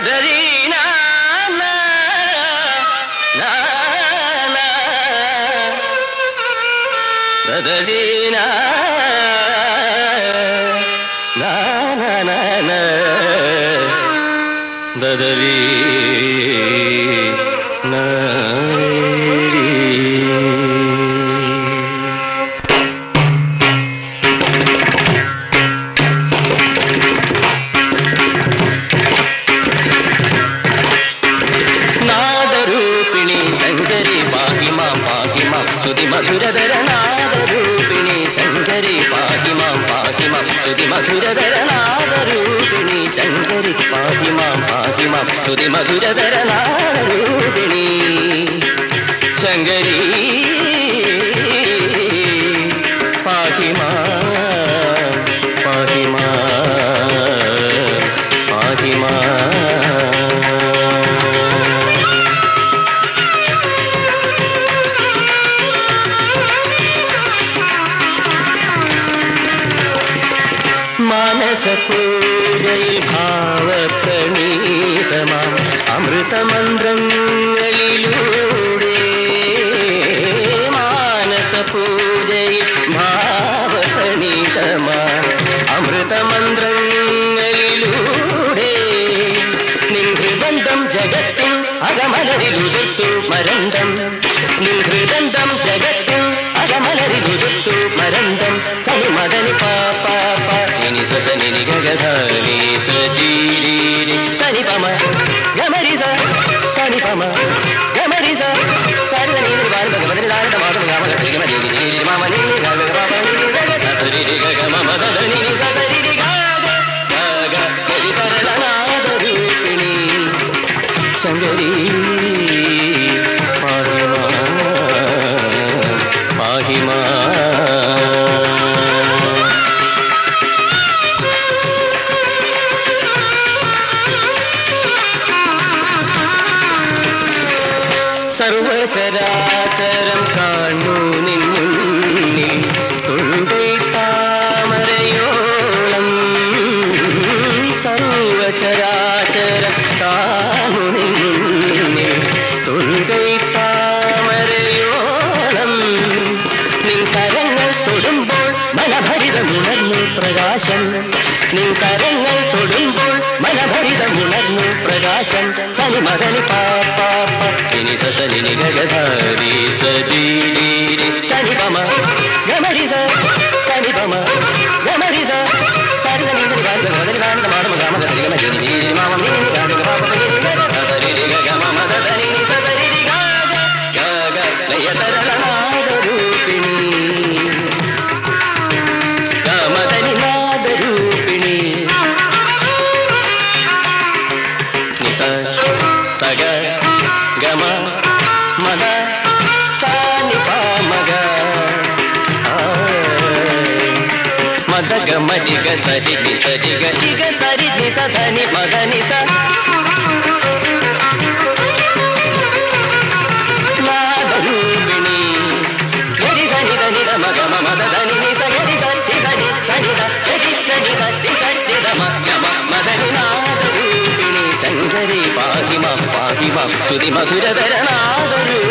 ദദരീനാ ദദരീനാ ദദരീ നാദരൂപിണി ശങ്കരി പാഹി മാം ശ്രുതി മധുരധര നാദരൂപിണി ശങ്കരി പാഹി മാം ശ്രുതി മധുരധര നാദരൂപിണി ശങ്കരി പാഹി മാം ശ്രുതി മധുരധര നാദരൂപിണി ശങ്കരി പാഹി മാം പാഹി മാം മാനസപൂജയിൽ ഭാവപ്രണീതമാം അമൃതമന്ത്രങ്ങളിലൂടെ മാനസപൂജയിൽ ഭാവപ്രണീതമാം അമൃതമന്ത്രങ്ങളിലൂടെ നിൻ ഹൃദന്തം ജഗത്തിൻ അകമലരിലുതിർത്തു മരന്തം നിൻ ഹൃദന്തം ജഗത്തിൻ അകമലരിലുതിർത്തു മരന്തം സനി മദനി പാപ സനി ഗഗധനി സീരി സനി പമ ഗമരി സനി പമ ഗമരി സാരി സനി ബാല ഭഗവതി ലാല മാധവ ഗാമ ഗരി ഗമരി ഗരി മാമ നി ഗഗ ബാബ നി ഗഗ സരി ഗഗ മമ ദനി നി സരി ഗഗ ഗഗ ഗരി പരനാദരൂപിണി ശങ്കരി പാഹി മാ സർവചരാചരം കാണൂ നിൻ മുന്നിൽ തുണ്ടൈ താമരയോളം സർവചരാചരം കാണൂ നിൻ മുന്നിൽ തുണ്ടൈ താമരയോളം നിൻ കരങ്ങൾ തൊടുമ്പോൾ മനഭരിതമുണർന്നു പ്രകാശം നിൻ കരങ്ങൾ തൊടുമ്പോൾ മനഭരിതമുണർന്നു പ്രകാശം സനി മദനി പാപ്പ ഇനി സനി ഗഗധാരി സദീരി സനി പമ ഗമരി സനി പമ ഗമരി സാരി സനി സനി ബാല ഭഗവതി ലാല മാധവ ഗാമ ഗരി ഗമ ജനി മാമ നി ഗഗ പാപ നി സരി ഗഗ മമ ദനി നി സരി ഗഗ ഗഗ ലയതര നാദരൂപിണി ഗമദനി നാദരൂപിണി നിസ സഗ ഗമ മദ സാനി പാമഗ മദ ഗമരി ഗ സരി നി സരി ഗ സരി നി സധനി മദ നി സ നാദരൂപിണി ഗരി സനി ധനി ധ മഗ മദ ധനി നി സ ഗരി സരി സനി സനി ധ ഗരി സനി ധ നി സരി ധ മ ഗമ മദനി നാദരൂപിണി ശങ്കരി പാഹി മാം ശ്രുതി മധുരധര നാദരൂപിണി